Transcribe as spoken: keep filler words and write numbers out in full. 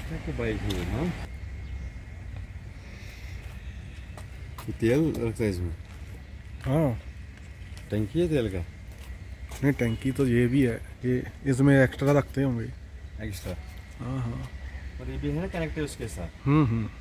तो बाइक में हाँ तेल रखता है इसमें। हाँ टंकी है तेल का? नहीं टंकी तो ये भी है, ये इसमें एक्स्ट्रा रखते होंगे। एक्स्ट्रा? हाँ हाँ। और ये भी है ना कनेक्टेड उसके साथ? हम्म हम्म